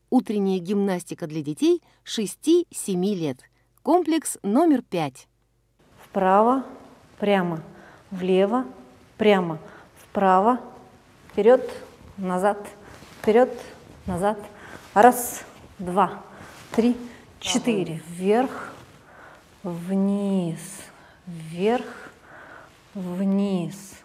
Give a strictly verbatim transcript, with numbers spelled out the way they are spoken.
Утренняя гимнастика для детей шести-семи лет. Комплекс номер пять. Вправо, прямо, влево, прямо, вправо, вперед, назад, вперед, назад. Раз, два, три, четыре. Вверх, вниз, вверх, вниз,